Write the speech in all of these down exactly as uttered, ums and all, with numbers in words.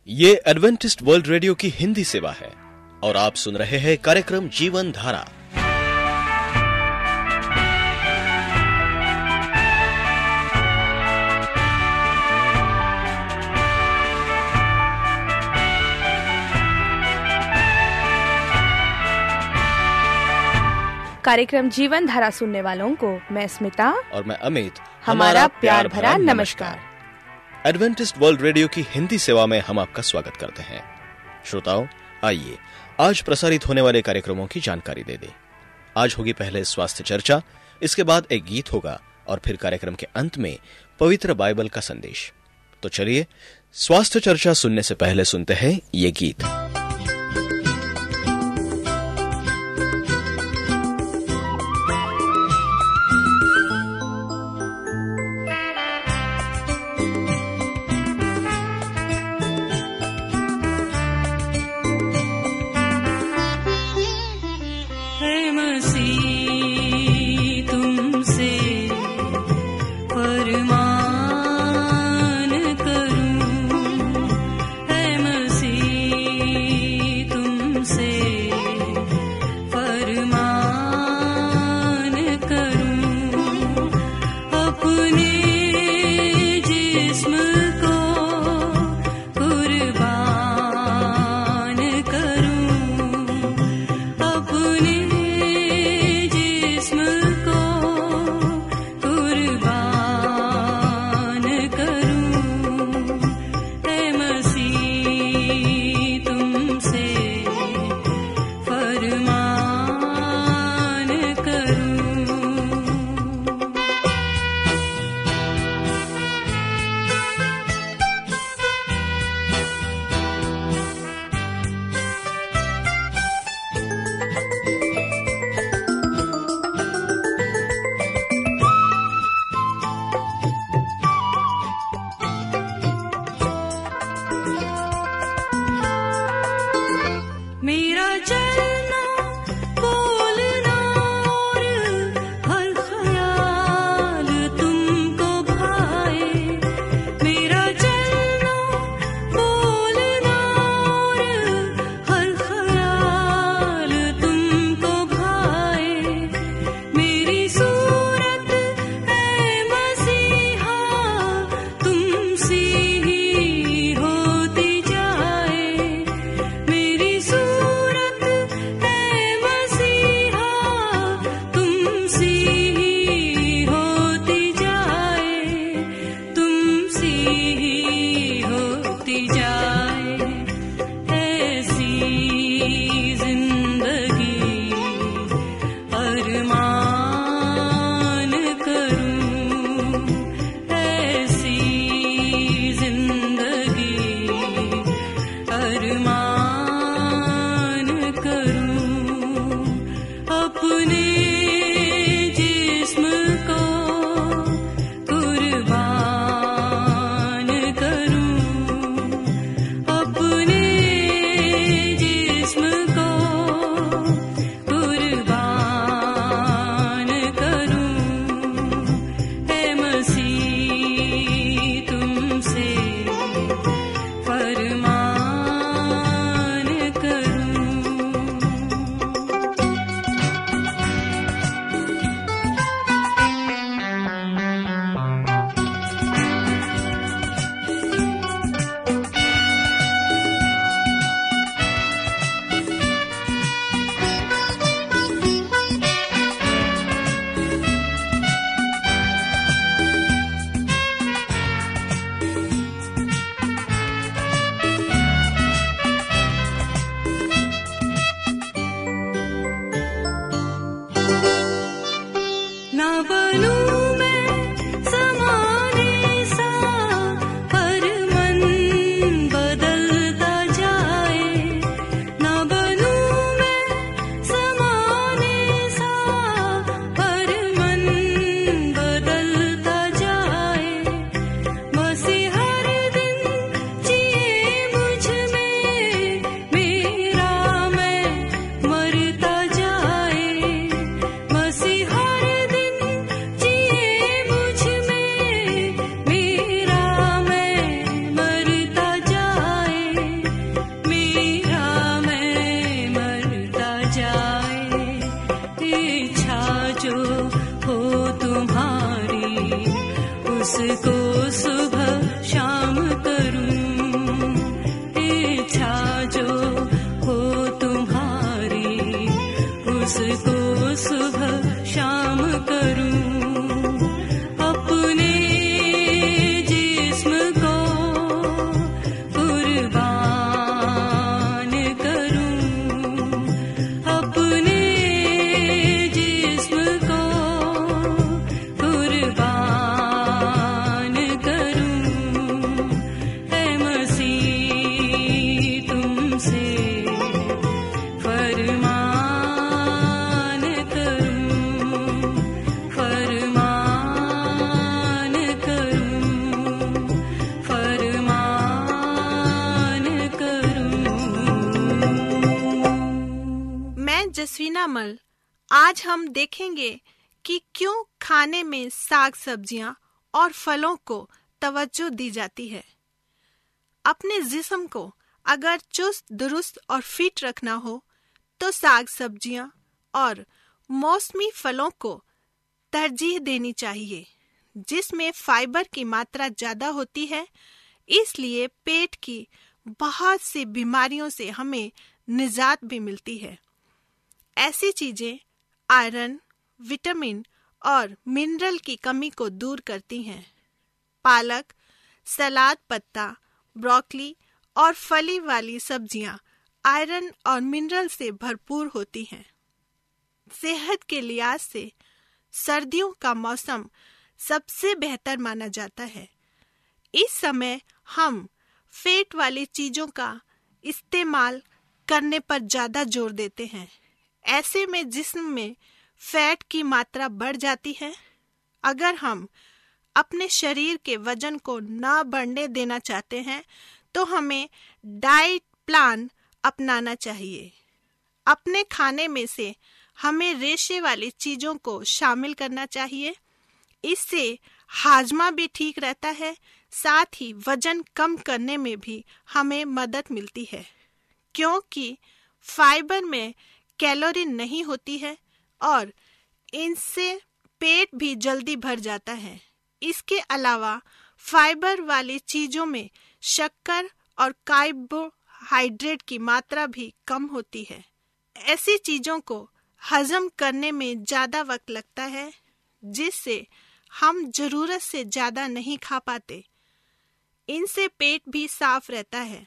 ये Adventist world radio की हिंदी सेवा है और आप सुन रहे हैं कार्यक्रम जीवन धारा। कार्यक्रम जीवन धारा सुनने वालों को मैं स्मिता और मैं अमित हमारा प्यार भरा नमस्कार। एडवेंटिस्ट वर्ल्ड रेडियो की हिंदी सेवा में हम आपका स्वागत करते हैं। श्रोताओं, आइए आज प्रसारित होने वाले कार्यक्रमों की जानकारी दे दें। आज होगी पहले स्वास्थ्य चर्चा, इसके बाद एक गीत होगा और फिर कार्यक्रम के अंत में पवित्र बाइबल का संदेश। तो चलिए स्वास्थ्य चर्चा सुनने से पहले सुनते हैं ये गीत। परमान करूं, है मसीह शीनामल, आज हम देखेंगे कि क्यों खाने में साग सब्जियां और फलों को तवज्जो दी जाती है। अपने जिस्म को अगर चुस्त दुरुस्त और फिट रखना हो तो साग सब्जियां और मौसमी फलों को तरजीह देनी चाहिए, जिसमें फाइबर की मात्रा ज्यादा होती है। इसलिए पेट की बहुत सी बीमारियों से हमें निजात भी मिलती है। ऐसी चीजें आयरन, विटामिन और मिनरल की कमी को दूर करती हैं। पालक, सलाद पत्ता, ब्रोकली और फली वाली सब्जियां आयरन और मिनरल से भरपूर होती हैं। सेहत के लिहाज से सर्दियों का मौसम सबसे बेहतर माना जाता है। इस समय हम फैट वाली चीजों का इस्तेमाल करने पर ज्यादा जोर देते हैं। ऐसे में जिस्म में फैट की मात्रा बढ़ जाती है। अगर हम अपने शरीर के वजन को न बढ़ने देना चाहते हैं तो हमें डाइट प्लान अपनाना चाहिए। अपने खाने में से हमें रेशे वाली चीजों को शामिल करना चाहिए। इससे हाजमा भी ठीक रहता है, साथ ही वजन कम करने में भी हमें मदद मिलती है, क्योंकि फाइबर में कैलोरी नहीं होती है और इनसे पेट भी जल्दी भर जाता है। इसके अलावा फाइबर वाली चीजों में शक्कर और कार्बोहाइड्रेट की मात्रा भी कम होती है। ऐसी चीजों को हजम करने में ज्यादा वक्त लगता है, जिससे हम जरूरत से ज्यादा नहीं खा पाते। इनसे पेट भी साफ रहता है।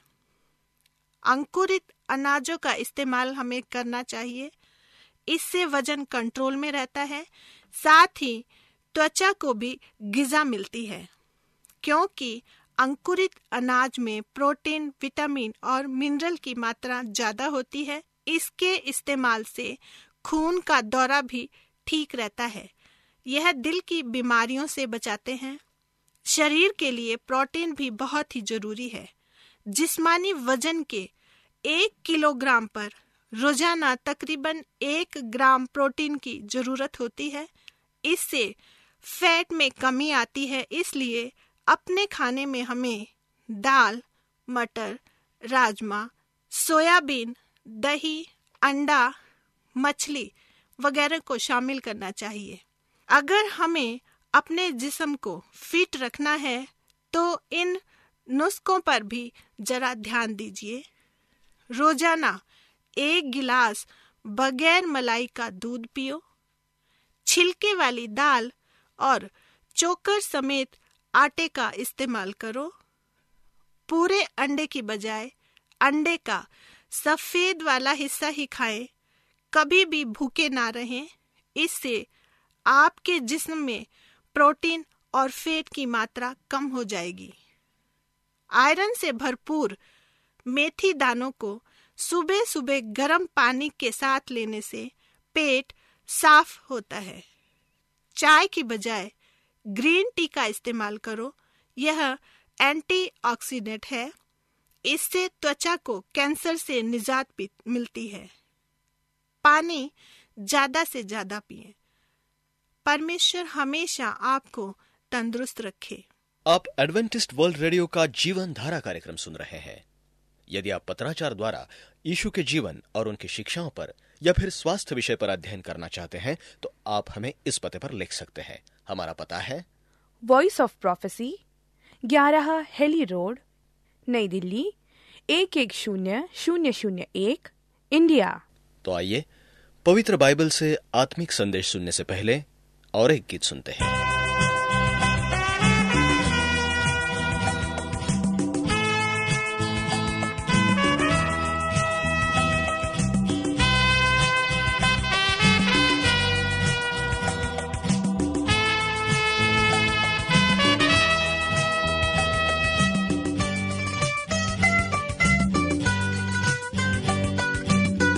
अंकुरित अनाजों का इस्तेमाल हमें करना चाहिए। इससे वजन कंट्रोल में रहता है, साथ ही त्वचा को भी ग़िज़ा मिलती है, क्योंकि अंकुरित अनाज में प्रोटीन, विटामिन और मिनरल की मात्रा ज्यादा होती है। इसके इस्तेमाल से खून का दौरा भी ठीक रहता है। यह दिल की बीमारियों से बचाते हैं। शरीर के लिए प्रोटीन भी बहुत ही जरूरी है। जिस्मानी वजन के एक किलोग्राम पर रोजाना तकरीबन एक ग्राम प्रोटीन की जरूरत होती है। इससे फैट में कमी आती है। इसलिए अपने खाने में हमें दाल, मटर, राजमा, सोयाबीन, दही, अंडा, मछली वगैरह को शामिल करना चाहिए। अगर हमें अपने जिस्म को फिट रखना है तो इन नुस्खों पर भी जरा ध्यान दीजिए। रोजाना एक गिलास बगैर मलाई का दूध पियो। छिलके वाली दाल और चोकर समेत आटे का इस्तेमाल करो। पूरे अंडे की बजाय अंडे का सफेद वाला हिस्सा ही खाएं। कभी भी भूखे ना रहें। इससे आपके जिस्म में प्रोटीन और फैट की मात्रा कम हो जाएगी। आयरन से भरपूर मेथी दानों को सुबह सुबह गर्म पानी के साथ लेने से पेट साफ होता है। चाय की बजाय ग्रीन टी का इस्तेमाल करो। यह एंटीऑक्सीडेंट है। इससे त्वचा को कैंसर से निजात मिलती है। पानी ज्यादा से ज्यादा पिएं। परमेश्वर हमेशा आपको तंदुरुस्त रखे। आप एडवेंटिस्ट वर्ल्ड रेडियो का जीवन धारा कार्यक्रम सुन रहे हैं। यदि आप पत्राचार द्वारा यीशु के जीवन और उनकी शिक्षाओं पर या फिर स्वास्थ्य विषय पर अध्ययन करना चाहते हैं तो आप हमें इस पते पर लिख सकते हैं। हमारा पता है वॉइस ऑफ प्रोफेसी, ग्यारह हेली रोड, नई दिल्ली एक एक शून्य शून्य शून्य एक, इंडिया। तो आइए पवित्र बाइबल से आत्मिक संदेश सुनने से पहले और एक गीत सुनते हैं।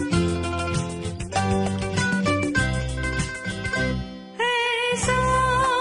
ऐसा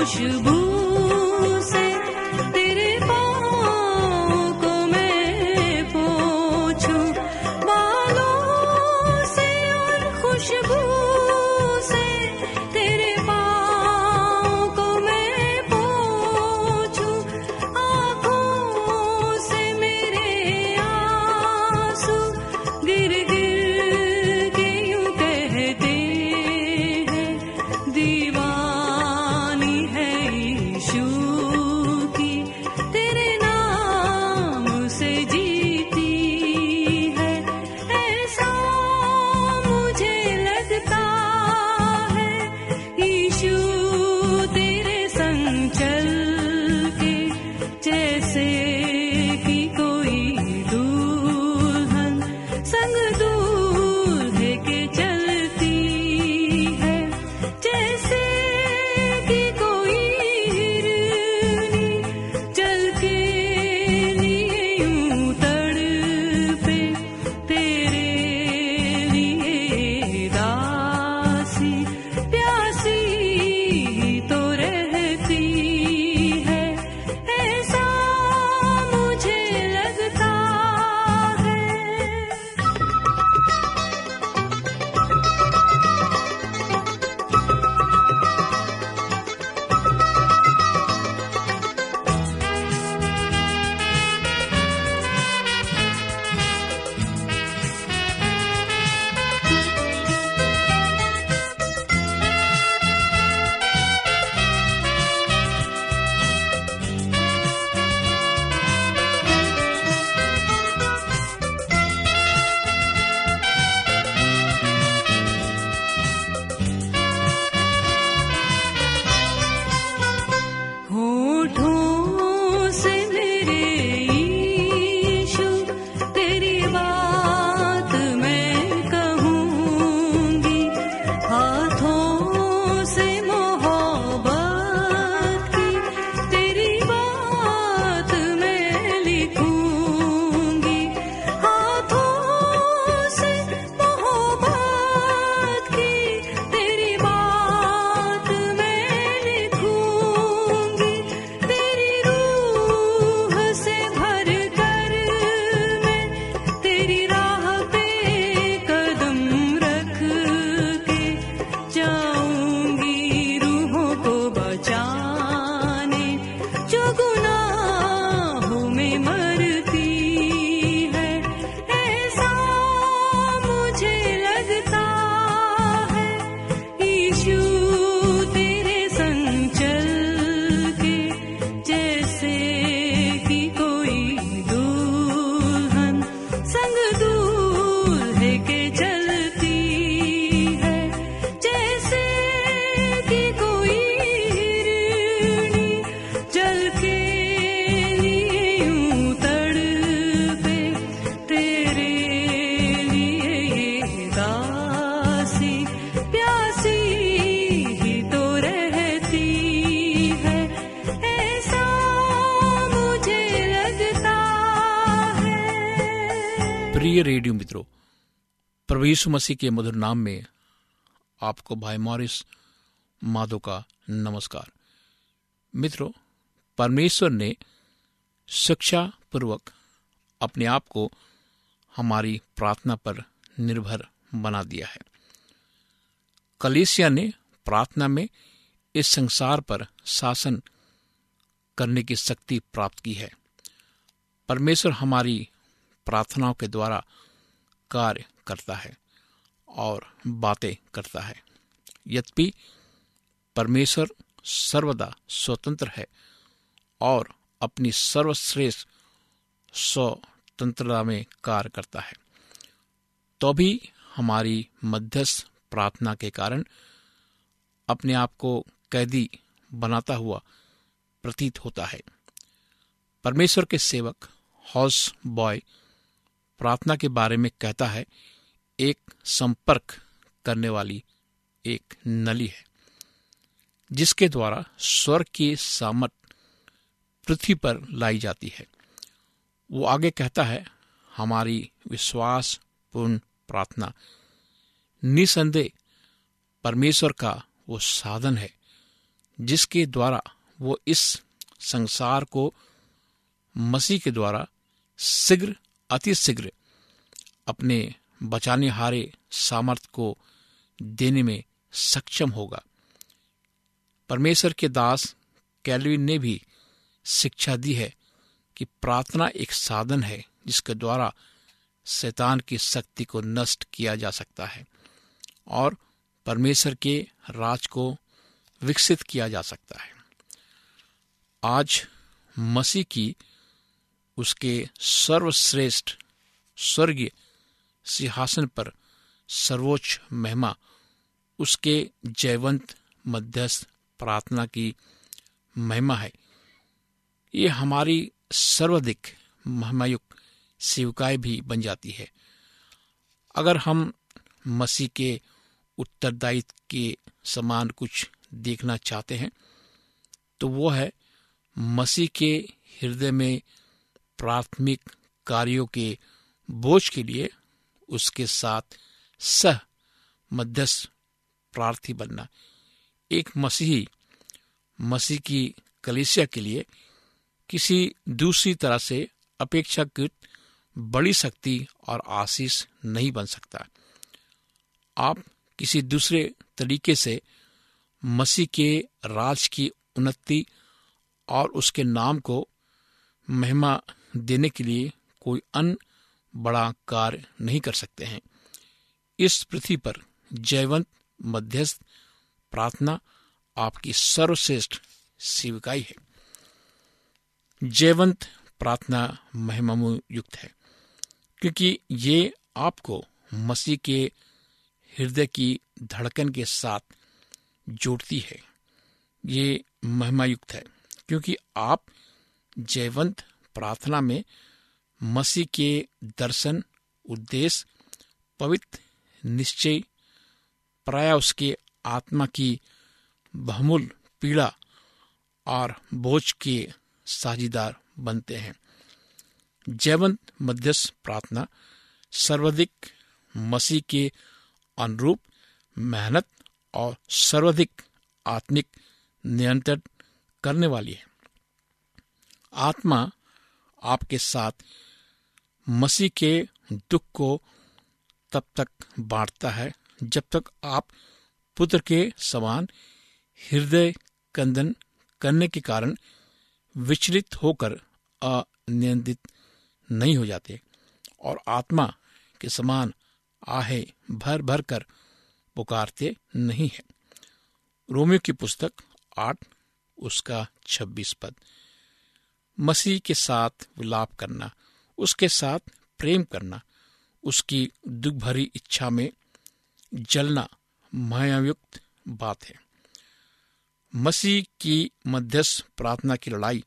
खुशबू से तेरे पाँव को मैं पोंछूं, बालों से और खुशबू से तेरे पाँव को मैं पोंछूं, आँखों से मेरे आंसू गिर गिर के यूं कहते हैं, दीवानी है यीशु की, तेरे नाम से जीती है। ऐसा मुझे लगता है यीशु तेरे संग चल के, जैसे कि कोई दुल्हन संग दूल्हे के चलती है, जैसे कि कोई हिरनी चल के लिए यूं तड़पे, तेरे लिए दासी प्यासी तो रहती है। ऐसा मुझे लगता है। होठों से मेरे यीशु तेरी बात मैं कहूँगी, हाथों से मोहब्बत की तेरी बात मैं लिखूँगी, हाथों से मोहब्बत की तेरी बात मैं लिखूँगी, तेरी रूह से भर कर मैं तेरी राह पे कदम रख के जाऊंगी, रूहों को बचाने जो गुनाहों में मरती है। ऐसा मुझे लगता है यीशु तेरे संग चल के, जैसे कि कोई दुल्हन संग दूल्हे के चलती है, जैसे कि कोई हिरनी चल के लिए यूं तड़पे, तेरे लिए ये दासी प्यासी ही तो रहती है। ऐसा मुझे लगता है। प्रिय रेडियो मित्रों, प्रभु यीशु मसीह के मधुर नाम में आपको भाई मॉरिस माधो का नमस्कार। मित्रों, परमेश्वर ने शिक्षा पूर्वक अपने आप को हमारी प्रार्थना पर निर्भर बना दिया है। कलीसिया ने प्रार्थना में इस संसार पर शासन करने की शक्ति प्राप्त की है। परमेश्वर हमारी प्रार्थनाओं के द्वारा कार्य करता है और बातें करता है। यद्यपि परमेश्वर सर्वदा स्वतंत्र है और अपनी सर्वश्रेष्ठ स्वतंत्रता में कार्य करता है, तो भी हमारी मध्यस्थ प्रार्थना के कारण अपने आप को कैदी बनाता हुआ प्रतीत होता है। परमेश्वर के सेवक हाउस बॉय प्रार्थना के बारे में कहता है, एक संपर्क करने वाली एक नली है जिसके द्वारा स्वर्ग की सामर्थ पृथ्वी पर लाई जाती है। वो आगे कहता है, हमारी विश्वास पूर्ण प्रार्थना निसंदेह परमेश्वर का वो साधन है जिसके द्वारा वो इस संसार को मसीह के द्वारा शीघ्र अति शीघ्र अपने बचाने हारे सामर्थ को देने में सक्षम होगा। परमेश्वर के दास कैल्विन ने भी शिक्षा दी है कि प्रार्थना एक साधन है जिसके द्वारा शैतान की शक्ति को नष्ट किया जा सकता है और परमेश्वर के राज को विकसित किया जा सकता है। आज मसीह की उसके सर्वश्रेष्ठ स्वर्गीय सिंहासन पर सर्वोच्च महिमा उसके जयवंत मध्यस्थ प्रार्थना की महिमा है। ये हमारी सर्वाधिक महिमायुक्त सेवकाई भी बन जाती है। अगर हम मसीह के उत्तरदायित्व के समान कुछ देखना चाहते हैं तो वो है मसीह के हृदय में प्राथमिक कार्यों के बोझ के लिए उसके साथ सह मध्यस्थ प्रार्थी बनना। एक मसीही मसीह की कलीसिया के लिए किसी दूसरी तरह से अपेक्षाकृत बड़ी शक्ति और आशीष नहीं बन सकता। आप किसी दूसरे तरीके से मसीह के राज की उन्नति और उसके नाम को महिमा देने के लिए कोई अन्य बड़ा कार्य नहीं कर सकते हैं। इस पृथ्वी पर जयवंत मध्यस्थ प्रार्थना आपकी सर्वश्रेष्ठ सेवकाई है। जयवंत प्रार्थना महिमायुक्त है क्योंकि ये आपको मसीह के हृदय की धड़कन के साथ जोड़ती है। ये महिमायुक्त है क्योंकि आप जयवंत प्रार्थना में मसीह के दर्शन, उद्देश्य, पवित्र निश्चय, प्राय उसके आत्मा की बहुमूल्य पीड़ा और बोझ के साझीदार बनते हैं। जयवंत मध्यस्थ प्रार्थना सर्वाधिक मसीह के अनुरूप मेहनत और सर्वाधिक आत्मिक नियंत्रण करने वाली है। आत्मा आपके साथ मसीह के दुख को तब तक बांटता है जब तक आप पुत्र के समान हृदय कंदन करने के कारण विचलित होकर अनियंत्रित नहीं हो जाते और आत्मा के समान आहे भर भर कर पुकारते नहीं है। रोमियो की पुस्तक आठ उसका छब्बीस पद। मसीह के साथ विलाप करना, उसके साथ प्रेम करना, उसकी दुख भरी इच्छा में जलना महिमायुक्त बात है। मसीह की मध्यस्थ प्रार्थना की लड़ाई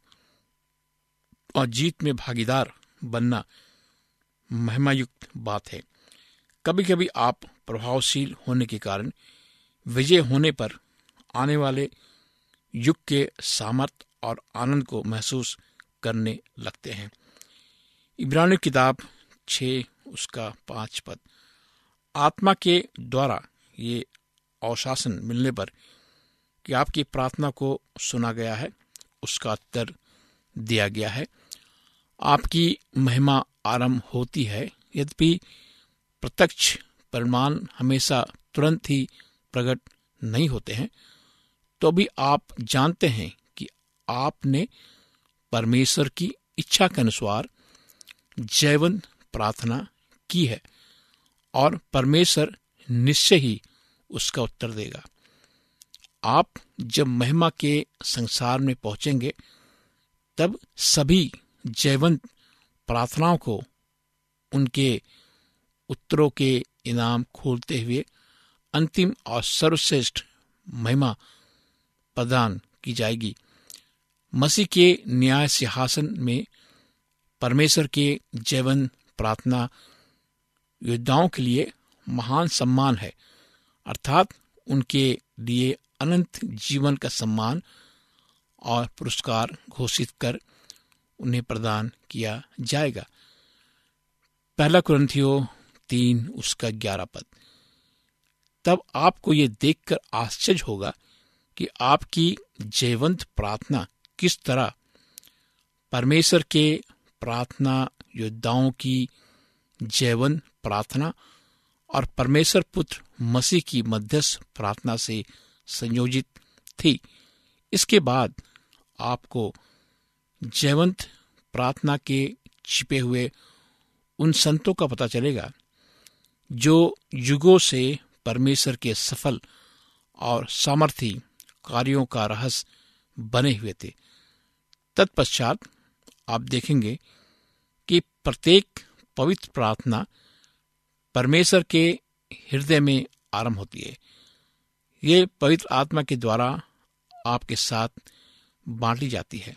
और जीत में भागीदार बनना महिमायुक्त बात है। कभी कभी आप प्रभावशील होने के कारण विजय होने पर आने वाले युग के सामर्थ और आनंद को महसूस करने लगते हैं। इब्रानियों किताब छः उसका पांच पद। आत्मा के द्वारा ये आश्वासन मिलने पर कि आपकी प्रार्थना को सुना गया है, उसका उत्तर दिया गया है, आपकी महिमा आरंभ होती है। यद्यपि प्रत्यक्ष परिणाम हमेशा तुरंत ही प्रकट नहीं होते हैं, तो भी आप जानते हैं कि आपने परमेश्वर की इच्छा के अनुसार जयवंत प्रार्थना की है और परमेश्वर निश्चय ही उसका उत्तर देगा। आप जब महिमा के संसार में पहुंचेंगे तब सभी जयवंत प्रार्थनाओं को उनके उत्तरों के इनाम खोलते हुए अंतिम और सर्वश्रेष्ठ महिमा प्रदान की जाएगी। मसीह के न्याय सिंहासन में परमेश्वर के जयवंत प्रार्थना योद्धाओं के लिए महान सम्मान है, अर्थात उनके लिए अनंत जीवन का सम्मान और पुरस्कार घोषित कर उन्हें प्रदान किया जाएगा। पहला कुरिन्थियों तीन उसका ग्यारह पद। तब आपको ये देखकर आश्चर्य होगा कि आपकी जयवंत प्रार्थना किस तरह परमेश्वर के प्रार्थना योद्धाओं की जयवंत प्रार्थना और परमेश्वर पुत्र मसीह की मध्यस्थ प्रार्थना से संयोजित थी। इसके बाद आपको जयवंत प्रार्थना के छिपे हुए उन संतों का पता चलेगा जो युगों से परमेश्वर के सफल और सामर्थी कार्यों का रहस्य बने हुए थे। तत्पश्चात आप देखेंगे कि प्रत्येक पवित्र प्रार्थना परमेश्वर के हृदय में आरंभ होती है। ये पवित्र आत्मा के द्वारा आपके साथ बांटी जाती है।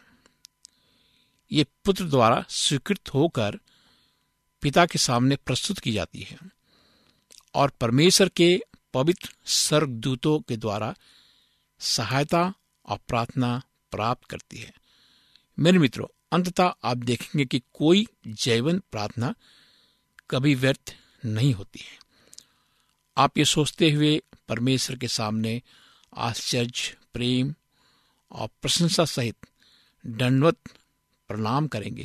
ये पुत्र द्वारा स्वीकृत होकर पिता के सामने प्रस्तुत की जाती है और परमेश्वर के पवित्र स्वर्गदूतों के द्वारा सहायता और प्रार्थना प्राप्त करती है। मेरे मित्रों, अंततः आप देखेंगे कि कोई जयवंत प्रार्थना कभी व्यर्थ नहीं होती है। आप ये सोचते हुए परमेश्वर के सामने आश्चर्य, प्रेम और प्रशंसा सहित दंडवत प्रणाम करेंगे।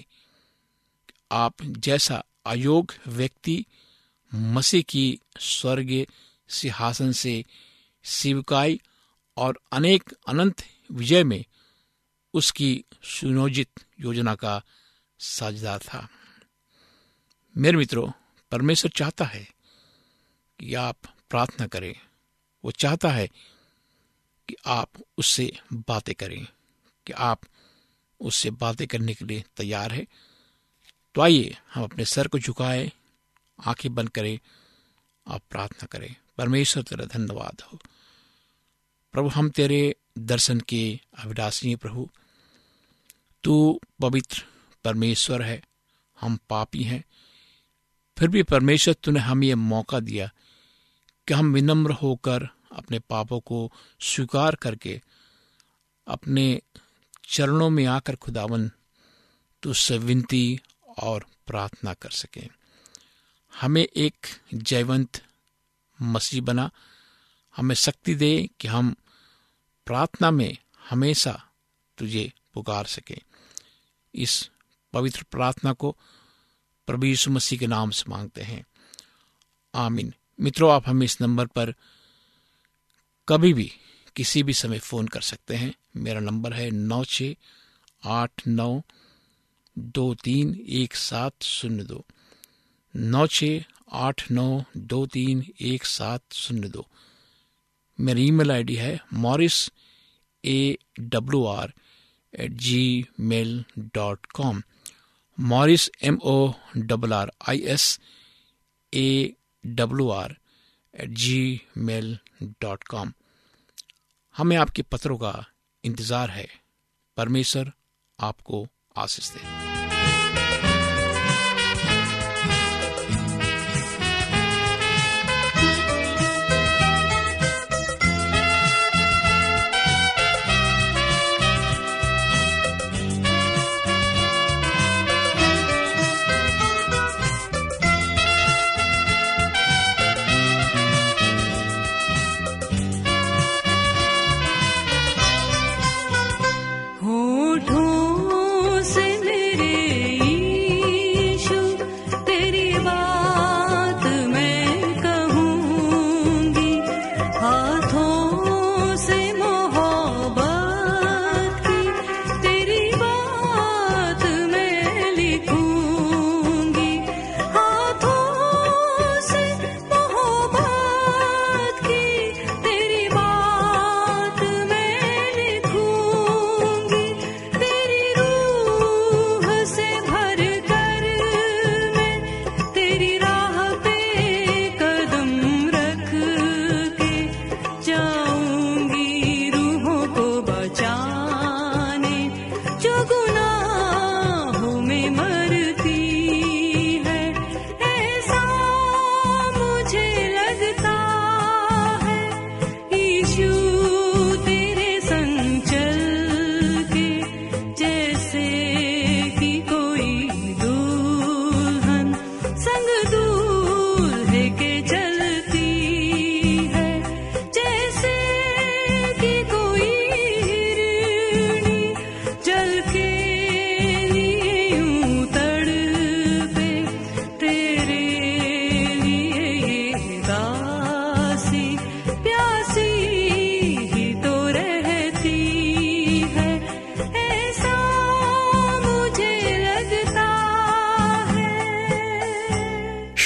आप जैसा अयोग्य व्यक्ति मसीह की स्वर्गीय सिंहासन से सेवकाई और अनेक अनंत विजय में उसकी सुनियोजित योजना का साझेदार था। मेरे मित्रों, परमेश्वर चाहता है कि आप प्रार्थना करें। वो चाहता है कि आप उससे बातें करें, कि आप उससे बातें करने के लिए तैयार है। तो आइए हम अपने सर को झुकाएं, आंखें बंद करें और प्रार्थना करें। परमेश्वर तेरा धन्यवाद हो प्रभु, हम तेरे दर्शन के अभिलाषी हैं प्रभु। तू पवित्र परमेश्वर है, हम पापी हैं, फिर भी परमेश्वर तूने हमें यह मौका दिया कि हम विनम्र होकर अपने पापों को स्वीकार करके अपने चरणों में आकर खुदावन तुझसे विनती और प्रार्थना कर सकें। हमें एक जयवंत मसीह बना, हमें शक्ति दे कि हम प्रार्थना में हमेशा तुझे पुकार सकें। इस पवित्र प्रार्थना को प्रभु यीशु मसीह के नाम से मांगते हैं, आमीन। मित्रों, आप हमें इस नंबर पर कभी भी किसी भी समय फोन कर सकते हैं। मेरा नंबर है नौ छ आठ नौ दो तीन एक सात शून्य दो, नौ छ आठ नौ दो तीन एक सात शून्य दो। मेरी ईमेल आईडी है Morris A W R at Gmail dot com. Morris M O double R I S A W R at Gmail dot com. हमें आपके पत्रों का इंतजार है। परमेश्वर आपको आशीष दे। होठों से मेरे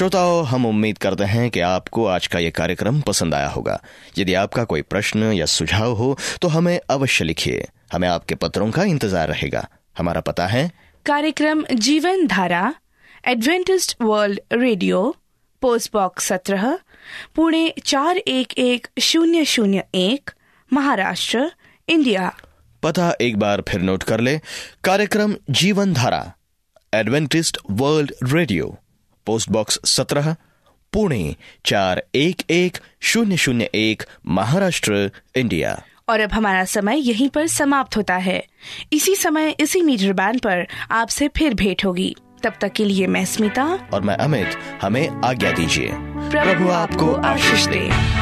श्रोताओं, हम उम्मीद करते हैं कि आपको आज का ये कार्यक्रम पसंद आया होगा। यदि आपका कोई प्रश्न या सुझाव हो तो हमें अवश्य लिखिए। हमें आपके पत्रों का इंतजार रहेगा। हमारा पता है कार्यक्रम Jeevan Dhara, Adventist world radio, post box सत्रह, पुणे चार एक एक शून्य शून्य एक, महाराष्ट्र, इंडिया। पता एक बार फिर नोट कर ले। कार्यक्रम Jeevan Dhara, Adventist world radio, post box सत्रह, पुणे चार एक एक शून्य शून्य एक, महाराष्ट्र, इंडिया। और अब हमारा समय यहीं पर समाप्त होता है। इसी समय इसी मीटर बैंड पर आपसे फिर भेंट होगी। तब तक के लिए मैं स्मिता और मैं अमित, हमें आज्ञा दीजिए। प्रभु आपको आशीष दे।